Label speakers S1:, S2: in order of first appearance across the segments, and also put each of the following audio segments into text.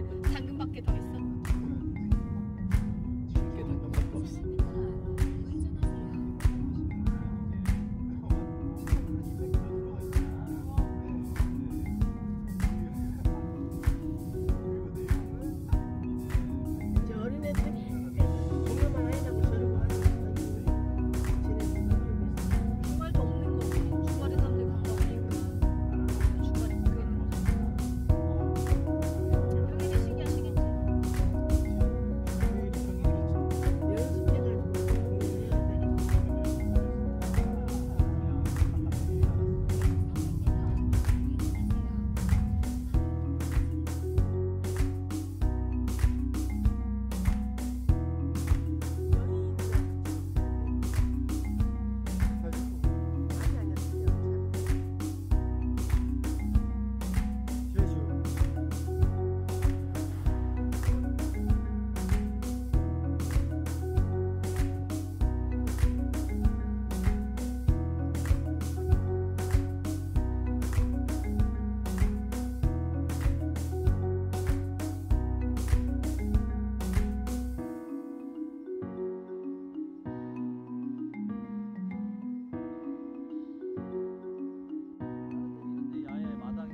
S1: 왜 당근밖에 더 있어?
S2: 이게 당근밖에 없어.
S3: 이제 어린애들 공부만 하려고 저러고 하는 거지.
S1: 주말도 없는 거지. 주말에 사람들이 갔다 오니까 주말에 묶여 있는 거지. 평일에 쉬게 하시겠지.
S3: 연습해가지고 공부해야 되니까.
S2: 이런데 야외 마당이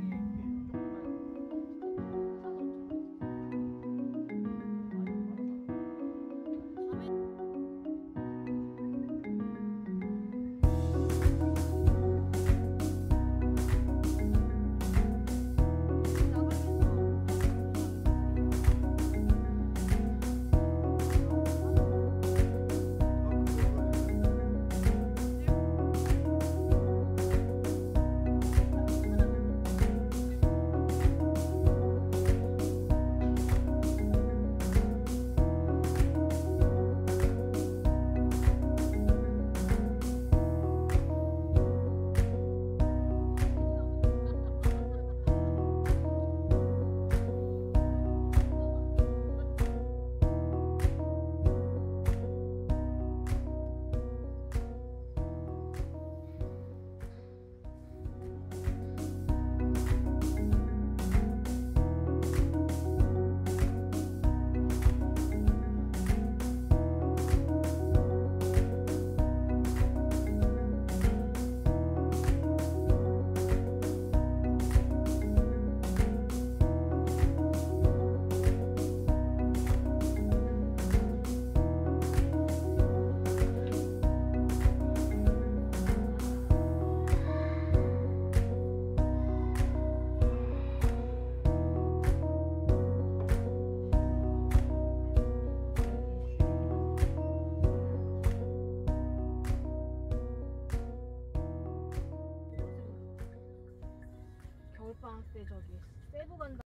S1: 겨울방학 때 저기 세부 간다.